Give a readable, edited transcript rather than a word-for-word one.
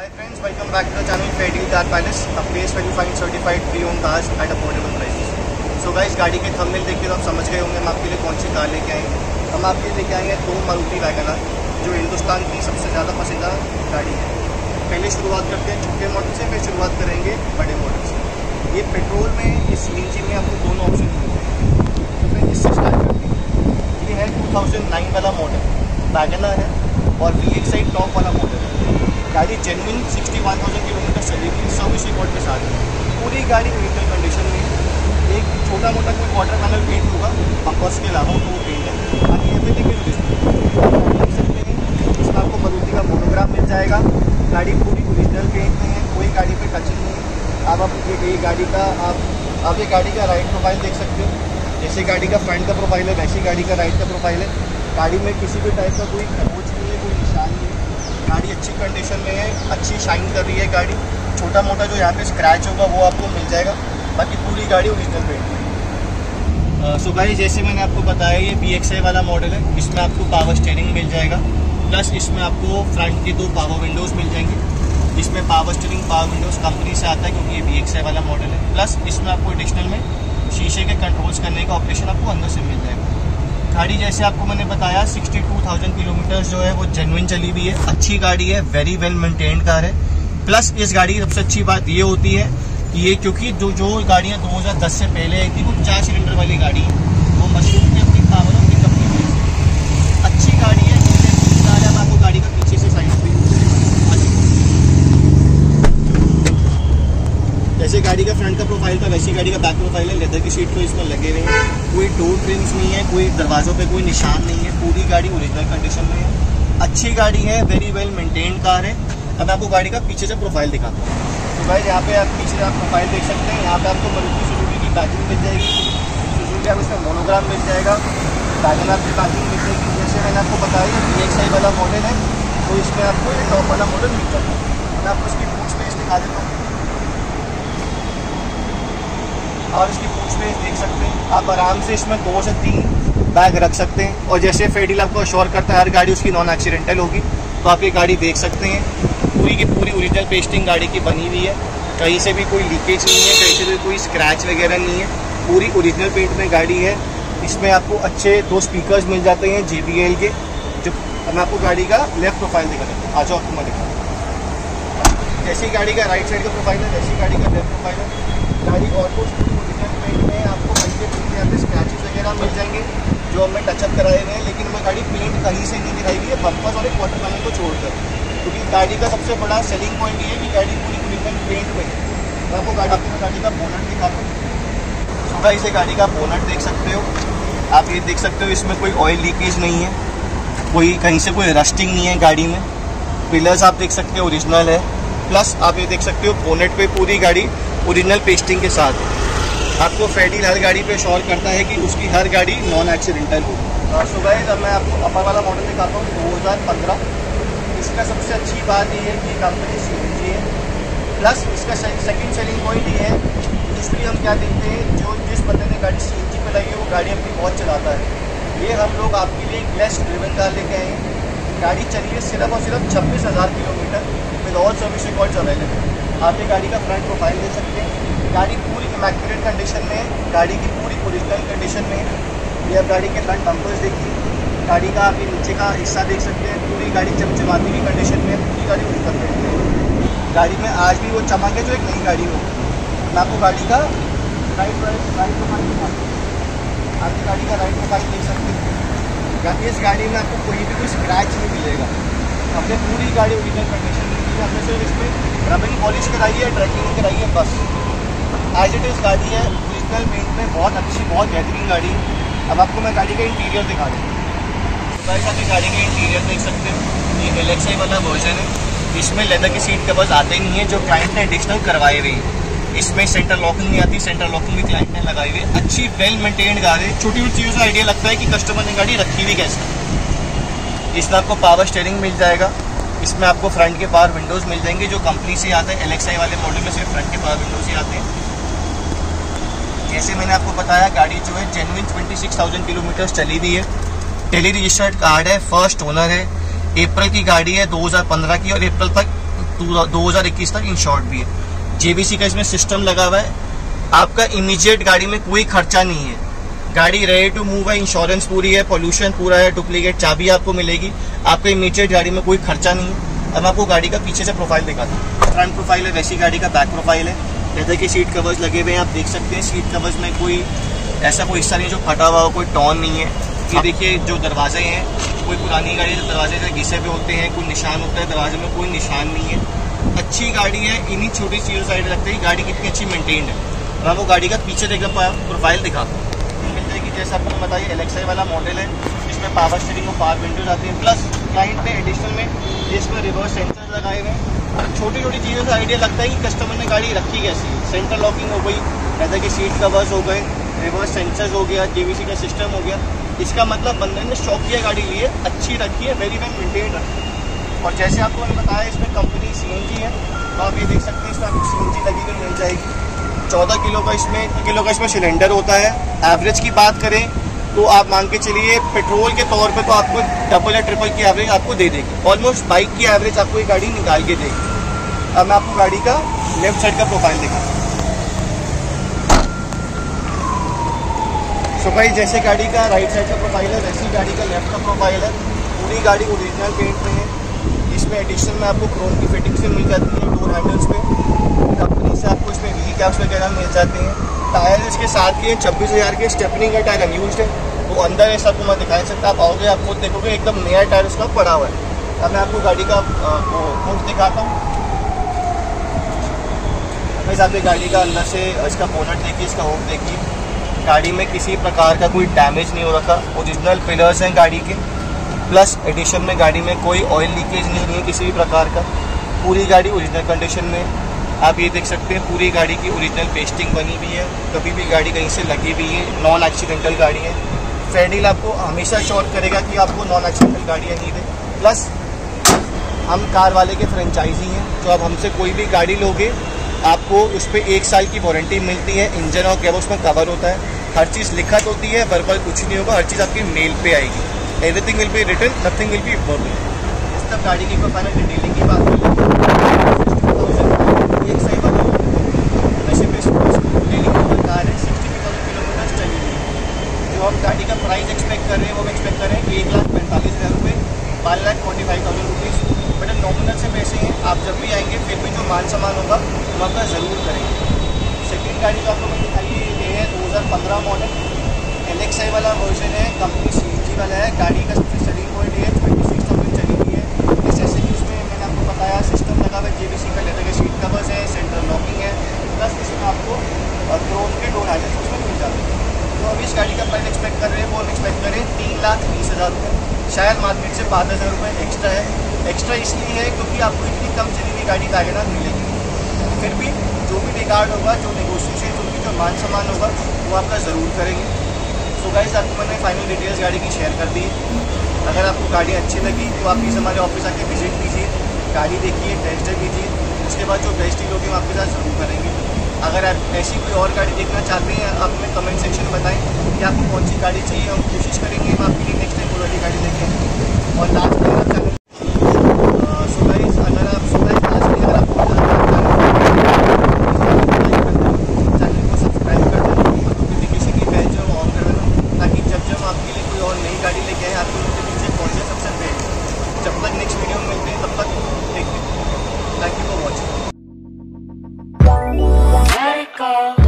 Hi friends, welcome back to the channel Fairdeal Car Palace, a place where you find certified pre-owned cars at affordable prices. So guys, गाड़ी के thumbnail देख के तो आप समझ गए होंगे हम आपके लिए कौन सी कार लेके आए हैं। हम आपके लेके आए हैं 2 मारुति वैगन आर, जो हिंदुस्तान की सबसे ज़्यादा पसंदीदा गाड़ी है। पहले शुरुआत करते हैं छोटे मॉडल से, फिर शुरुआत करेंगे बड़े मॉडल से। ये पेट्रोल में, ये सीएनजी में आपको दोनों ऑप्शन मिलते हैं। तो फिर इससे स्टार्ट करते हैं। ये है 2009 वाला मॉडल वैगन आर है और VXI टॉप वाला मॉडल है। गाड़ी जेन्युइन 61,000 किलोमीटर चलेगी, सर्विस रिकॉर्ड के साथ। पूरी गाड़ी ओरिजिनल कंडीशन में है। एक छोटा मोटा कोई वाटर पैनल पेंट होगा बम्पर्स के अलावा, तो वो पेंट है। बाकी एवरीथिंग इज ओरिजिनल देख सकते हैं। इसमें आपको मारुति का मोनोग्राम मिल जाएगा। गाड़ी पूरी ओरिजिनल पेंट में है, कोई गाड़ी पे टचिंग नहीं है। अब ये गाड़ी का आप ये गाड़ी का राइड प्रोफाइल देख सकते हो। जैसे गाड़ी का फ्रंट का प्रोफाइल है, वैसी गाड़ी का राइड का प्रोफाइल है। गाड़ी में किसी भी टाइप का कोई खरोच नहीं है, कोई निशान नहीं है। गाड़ी अच्छी कंडीशन में है, अच्छी शाइन कर रही है गाड़ी। छोटा मोटा जो यहाँ पे स्क्रैच होगा वो आपको मिल जाएगा, बाकी पूरी गाड़ी ओरिजिनल पेंट है। सो गाइस, जैसे मैंने आपको बताया, ये VXI वाला मॉडल है। इसमें आपको पावर स्टीयरिंग मिल जाएगा, प्लस इसमें आपको फ्रंट की 2 पावर विंडोज़ मिल जाएंगे। इसमें power steering, power windows company से आता है क्योंकि ये VXI वाला मॉडल है। प्लस इसमें आपको एडिशनल में शीशे के कंट्रोल्स करने का ऑप्शन आपको अंदर से मिल जाएगा। गाड़ी जैसे आपको मैंने बताया 62,000 किलोमीटर जो है वो जेन्युइन चली हुई है, अच्छी गाड़ी है, वेरी वेल मेंटेन्ड कार है। प्लस इस गाड़ी की सबसे अच्छी बात ये होती है कि ये क्योंकि जो गाड़ियाँ 2010 से पहले आई थी वो 4 सिलेंडर वाली गाड़ी है, वो मशहूर थी अपनी पावर और पिकअप की वजह से। अच्छी गाड़ी है। हम आपको गाड़ी का पीछे से साइड पे जैसे गाड़ी का फ्रंट का प्रोफाइल था वैसी गाड़ी का बैक प्रोफाइल है। लेदर की सीट तो इसमें लगे हुए हैं, कोई डोर ट्रिम्स नहीं है, कोई दरवाज़ों पे कोई निशान नहीं है। पूरी गाड़ी ओरिजिनल कंडीशन में है, अच्छी गाड़ी है, वेरी वेल मेंटेन्ड कार है। अब आपको गाड़ी का पीछे से प्रोफाइल दिखाता हूँ। तो भाई यहाँ पे आप पीछे आप प्रोफाइल देख सकते हैं। यहाँ पे आपको मारुति सुजुकी की बैजिंग मिल जाएगी, सुजुकी आप इसका मोनोग्राम मिल जाएगा, वैगन आर की बैजिंग मिल जाएगी। जैसे मैंने आपको बताया VXI वाला मॉडल है, तो इसमें आपको ये टॉप वाला मॉडल मिल जाता है। मैं आपको इसकी पूछ पेज दिखा देता हूँ और इसकी पूछ पेज देख सकते हैं। आप आराम से इसमें 2 से 3 बैग रख सकते हैं। और जैसे फेयरडील आपको अश्योर करता है हर गाड़ी उसकी नॉन एक्सीडेंटल होगी, तो आप ये गाड़ी देख सकते हैं। पूरी की पूरी ओरिजिनल पेस्टिंग गाड़ी की बनी हुई है, कहीं से भी कोई लीकेज नहीं है, कहीं से भी कोई स्क्रैच वगैरह नहीं है। पूरी ओरिजिनल पेंट में गाड़ी है। इसमें आपको अच्छे 2 स्पीकर्स मिल जाते हैं JBL के। जो मैं आपको गाड़ी का लेफ्ट प्रोफाइल दिखा देता हूँ, आ जाओ आपको मैं दिखा। जैसी गाड़ी का राइट साइड का प्रोफाइल है वैसी गाड़ी का लेफ्ट प्रोफाइल है। गाड़ी ऑलमोस्ट ओरिजिनल पेंट में आपको हल्के फुल्के यहाँ पे स्क्रैचेस वगैरह मिल जाएंगे जो हमने टचअप कराए हुए हैं, लेकिन मैं गाड़ी पेंट कहीं से नहीं दिखाई हुई है बम्पर्स और एक वाटर पैनल को छोड़कर, क्योंकि गाड़ी का सबसे बड़ा सेलिंग पॉइंट ये है कि गाड़ी पूरी ओरिजिनल पेंट में है। मैं आपको गाड़ी का बोनट दिखाता हूँ। तो गाइस, ये गाड़ी का बोनट देख सकते हो आप, ये देख सकते हो इसमें कोई ऑयल लीकेज नहीं है, कोई कहीं से कोई रस्टिंग नहीं है गाड़ी में। पिलर्स आप देख सकते हो ओरिजिनल है। प्लस आप ये देख सकते हो बोनेट पे पूरी गाड़ी ओरिजिनल पेस्टिंग के साथ। आपको फेयरडील हर गाड़ी पे श्योर करता है कि उसकी हर गाड़ी नॉन एक्सीडेंटल हो। सो गाइस, अब मैं आपको अपर वाला मॉडल दिखाता हूँ 2015। इसका सबसे अच्छी बात ये है कि कंपनी CNG है, प्लस इसका सेकंड सेलिंग पॉइंट ये है। यूजुअली हम क्या देखते हैं, जिस बंदे ने गाड़ी CNG पे लाई है वो गाड़ी अपनी बहुत चलाता है। ये हम लोग आपके लिए एक लेस ड्रिवन कार लेके आए हैं। गाड़ी चली है सिर्फ और सिर्फ 26,000 kilometre with all service records available. आप ये गाड़ी का फ्रंट प्रोफाइल देख सकते हैं। गाड़ी पूरी इमैक्युलेट कंडीशन में है, गाड़ी की पूरी ओरिजिनल कंडीशन में है। ये आप गाड़ी के फ्रंट बम्पर्स देखिए, गाड़ी का आप ये नीचे का हिस्सा देख सकते हैं। पूरी गाड़ी चमचमाती हुई कंडीशन में है, पूरी गाड़ी ओरिजिनल है। गाड़ी में आज भी वो चमक है जो एक नई गाड़ी हो। मैं आपको गाड़ी का राइट प्रोफाइल दिखाता हूँ। आप ये गाड़ी का राइट प्रोफाइल देख सकते हैं। इस गाड़ी में आपको कोई भी कोई स्क्रैच नहीं मिलेगा। हमने पूरी गाड़ी ओरिजिनल कंडीशन में की है। हमने सिर्फ इसमें रबिंग पॉलिश कराई है, ट्रैकिंग कराई है, बस। एज इट इज़ गाड़ी है ओरिजिनल पेंट में, बहुत अच्छी, बहुत बेहतरीन गाड़ी है। अब आपको मैं गाड़ी का इंटीरियर दिखा दूँ। तो गाइस, आप गाड़ी का इंटीरियर देख सकते हो। ये LXI वाला वर्जन है। इसमें लेदर की सीट कवर्स आते ही नहीं है, जो क्लाइंट ने एडिशनल करवाए हुए हैं। इसमें सेंटर लॉकिंग नहीं आती, सेंटर लॉकिंग भी क्लाइंट ने लगाई हुई है। अच्छी वेल मेंटेन्ड गाड़ी है। छोटी छोटी चीज़ों से आइडिया लगता है कि कस्टमर ने गाड़ी रखी हुई कैसे। इसमें आपको पावर स्टीयरिंग मिल जाएगा। इसमें आपको फ्रंट के पावर विंडोज़ मिल जाएंगे जो कंपनी से आते हैं। LXI वाले मॉडल में सिर्फ फ्रंट के पावर विंडोज़ ही आते हैं। जैसे मैंने आपको बताया, गाड़ी जो है जेन्युइन 26,000 किलोमीटर चली हुई है। टेली रजिस्टर्ड कार्ड है, फर्स्ट ओनर है। अप्रैल की गाड़ी है 2015 की, और अप्रैल तक 2021 तक इंश्योर्ड भी है। जेवीसी का इसमें सिस्टम लगा हुआ है। आपका इमीडिएट गाड़ी में कोई खर्चा नहीं है, गाड़ी रेडी टू मूव है, इंश्योरेंस पूरी है, पोल्यूशन पूरा है, डुप्लीकेट चाबी आपको मिलेगी, आपका इमीडिएट गाड़ी में कोई खर्चा नहीं है। अब मैं आपको गाड़ी का पीछे से प्रोफाइल दिखाता हूँ। फ्रंट प्रोफाइल है वैसी गाड़ी का बैक प्रोफाइल है। जैसे कि सीट कवर्स लगे हुए हैं, आप देख सकते हैं सीट कवर्स में कोई ऐसा कोई हिस्सा नहीं जो फटा हुआ हो, कोई टॉन नहीं है। ये देखिए जो दरवाजे हैं, कोई पुरानी गाड़ी जो दरवाजे से घिसे हुए होते हैं, कोई निशान होता है दरवाजे में, कोई निशान नहीं है। अच्छी गाड़ी है, इन्हीं छोटी चीज़ों साइड लगता है गाड़ी कितनी अच्छी मेंटेन्ड है। मैं वो गाड़ी का पीछे देखकर प्रोफाइल दिखाता हूँ। मिल जाएगी जैसा आपको बताइए, एलेक्सा वाला मॉडल है, इसमें पावर स्टीयरिंग और पावर विंडोज आती है। प्लस क्लाइंट ने एडिशनल में इसमें रिवर्स सेंसर लगाए हुए हैं। छोटी छोटी चीज़ों से आइडिया लगता है कि कस्टमर ने गाड़ी रखी कैसी है। सेंटर लॉकिंग हो गई, जैसे कि सीट कवर्स हो गए, रिवर्स सेंसर्स हो गया, जेवीसी का सिस्टम हो गया। इसका मतलब बंदे ने शौकिया गाड़ी ली है, अच्छी रखी है, वेरी वेल मेंटेन रखी है। और जैसे आपको मैंने बताया इसमें कंपनी सीएनजी है, तो आप ये देख सकते हैं इसमें आपको सीएनजी लगी हुई मिल जाएगी। 14 किलो का इसमें सिलेंडर होता है। एवरेज की बात करें तो आप मान के चलिए पेट्रोल के तौर पे तो आपको डबल या ट्रिपल की एवरेज आपको दे देगी। ऑलमोस्ट बाइक की एवरेज आपको ये गाड़ी निकाल के देगी। अब मैं आपको गाड़ी का लेफ्ट साइड का प्रोफाइल दिखाता हूँ। तो भाई जैसे गाड़ी का राइट साइड का प्रोफाइल है वैसी गाड़ी का लेफ्ट का प्रोफाइल है। पूरी गाड़ी ओरिजिनल पेंट में है। इसमें एडिशनल में आपको क्रोम की फिटिंग से मिल जाती है डोर हैंडल्स पे। कंपनी से आपको इसमें व्हील कैप्स वगैरह मिल जाते हैं। टायर इसके साथ के 26,000 के स्टेपनी का टायर अनयूज्ड है, तो अंदर ऐसा आपको मैं दिखा नहीं सकता। आप आओगे आप खुद देखोगे एकदम नया टायर उसका पड़ा हुआ है। अब मैं आपको गाड़ी का कोच दिखाता हूँ। वैसे आपकी गाड़ी का अंदर से इसका बोनट देखिए, इसका होम देखिए। गाड़ी में किसी प्रकार का कोई डैमेज नहीं हो रखा, ओरिजिनल पिलर्स हैं गाड़ी के। प्लस एडिशन में गाड़ी में कोई ऑयल लीकेज नहीं है किसी भी प्रकार का। पूरी गाड़ी ओरिजिनल कंडीशन में। आप ये देख सकते हैं पूरी गाड़ी की ओरिजिनल पेस्टिंग बनी हुई है, कभी भी गाड़ी कहीं से लगी हुई है, नॉन एक्सीडेंटल गाड़ी है। फेडील आपको हमेशा श्योर करेगा कि आपको नॉन एक्सीडेंटल गाड़ियाँ नहीं दे। प्लस हम कार वाले के फ्रेंचाइजी हैं, तो आप हमसे कोई भी गाड़ी लोगे आपको उस पर 1 साल की वारंटी मिलती है। इंजन और गेयरबॉक्स में कवर होता है, हर चीज़ लिखत होती है, वर्बल कुछ नहीं होगा, हर चीज़ आपकी मेल पे आएगी। Everything will be written, nothing will be verbal. इस तब गाड़ी की फाइनल डिटेलिंग की बात करें, एक सही बात वैसे पे डेली कार है, 62,000 किलोमीटर चली हुई है। जो हम गाड़ी का प्राइस एक्सपेक्ट कर रहे हैं वो हम एक्सपेक्ट कर रहे हैं 1,45,000 रुपये, 5,45,000 रुपीज़। बट नॉमिनल से पैसे हैं, आप जब भी आएंगे फिर भी जो मान सामान होगा वो आपका ज़रूर करेंगे। सेकेंड गाड़ी जो आपको मैं दिखाई ये है 2015 मॉडल एलेक्सा वाला वर्जन है, कंपनी सीएनजी वाला है। गाड़ी का सबसे सेलिंग पॉइंट है 26,000 चली हुई है। जैसे कि उसमें मैंने आपको बताया सिस्टम लगा हुआ है, जेवीसी का लेदर के सीट कवर्स है, सेंट्रल लॉकिंग है, प्लस इसमें आपको क्रोम के डोर हैंडल्स उसमें मिल जाते हैं। तो अभी इस गाड़ी का प्राइस एक्सपेक्ट कर रहे हैं वो हम एक्सपेक्ट करें 3,20,000 रुपये। शायद मार्केट से 5,000 रुपये एक्स्ट्रा है। एक्स्ट्रा इसलिए है क्योंकि आपको इतनी कम चली हुई गाड़ी टाइगर मिलेगी। फिर भी जो भी रिगार्ड होगा, जो नेगोशिएशन होगी, जो मान सम्मान होगा वो आपका ज़रूर करेंगे। सो गाइस आपको मैंने फाइनल डिटेल्स गाड़ी की शेयर कर दी। अगर आपको गाड़ी अच्छी लगी तो आप प्लीज़ हमारे ऑफिस आके विजिट कीजिए, गाड़ी देखिए, टेस्ट ड्राइव कीजिए। उसके बाद जो बेस्ट डील होगी हम आपके साथ ज़रूर करेंगे। अगर आप ऐसी कोई और गाड़ी देखना चाहते हैं आप हमें कमेंट सेक्शन में बताएं कि आपको कौन सी गाड़ी चाहिए, हम कोशिश करेंगे हम आपके लिए नेक्स्ट टाइम वो वाली गाड़ी देखें। और लास्ट में आप चैनल जब तक नेक्स्ट वीडियो में मिलते हैं तब तक थैंक यू फॉर वॉचिंग।